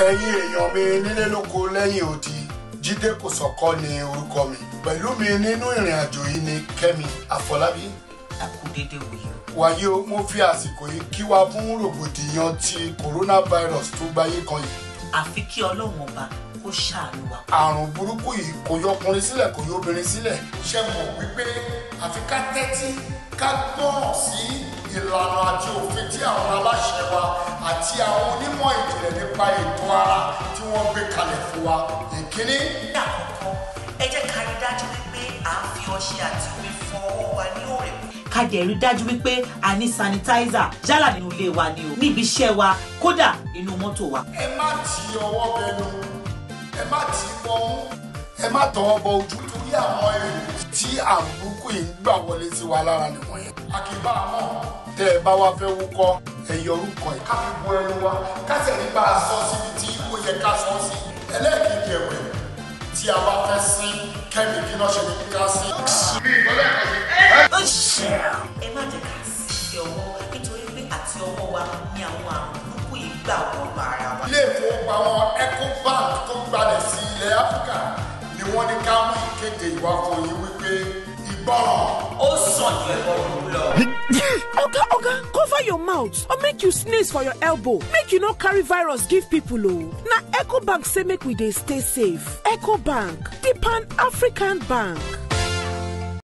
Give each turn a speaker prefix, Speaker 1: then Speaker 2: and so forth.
Speaker 1: ẹ̀yin èèyàn mi nílé lóko lẹ́yìn odi Jídé Kòsọ́kọ́ ni orúkọ mi. Pẹ̀lú mi nínú ìrìn àjò yìí ni Kẹ́mi Àfọlábí.
Speaker 2: Àkúdédé wòye.
Speaker 1: Wàyí o, mo fi àsìkò yìí kí wa fún rògbòdìyàn ti coronavirus tó gbáyé kan yìí.
Speaker 2: Àfi kí Ọlọ́run ọba kó ṣàánú wa.
Speaker 1: Àrùn burúkú yìí kò yọ ọkùnrin sílẹ̀ kò yọ obìnrin sílẹ̀. Ṣé mọ̀ wípé àfi ká tẹ́tí ká gbọ́ràn sí ìlànà àti òfin tí àwọn aláṣẹ wa àti àwọn onímọ̀ ìjìnlẹ̀ nípa ètò ara tí wọ́n gbé kalẹ̀ fún wa. Ìkíní.
Speaker 2: Ní àkọ́kọ́, ẹ jẹ́ ká rí dájú wípé à ń fi ọṣẹ àti omi fọ ọwọ́ wa ní òòrèkóòrè. Ká dẹ̀ rí dájú wípé a ní sanitizer yálà nínú ilé wa ni o, níbi iṣẹ́ wa, kódà inú mọ́tò wa.
Speaker 1: Ẹ má ti ọwọ́ bẹnu, ẹ má ti bọ́mú, ẹ má tọwọ́ bọ ojú torí àwọn èrò tí àrùn burúkú yìí ń gbà wọlé sí wa lára nìwọ̀nyẹn. A kì í bá a mọ̀. Tẹ́ ẹ bá wá fẹ́ wúkọ́, ẹ yọ orúkọ ẹ̀ ká fi bo ẹnu wa ká sì ní bá a sọ síbi tí ó yẹ ká sọ sí. Ẹlẹ́ẹ̀kejì ẹ̀wẹ̀ tí a bá fẹ́ sí Kẹ́mi kí náà ṣe ní ká sí. Bí ìbọ̀lẹ̀ kan sí.
Speaker 2: Ẹ má jẹ́ ká sí ọwọ́ nítorí pé àti ọwọ́ wa ni àwọn àrùn burúkú yìí gbà wọnú ara wa.
Speaker 1: Ilé ìfowópamọ́ Ecobank tó gbalẹ̀ sí ilẹ̀ Áfíríkà ni wọ́n ní ká mú ìkéde ìwà fún yín wípé ìgbọràn
Speaker 2: ó sàn ju ẹbọ rúru lọ.
Speaker 3: Oga, cover your mouth or make you sneeze for your elbow. Make you no carry virus give people o. Na Ecobank say make we dey stay safe. Ecobank, the Pan-African Bank.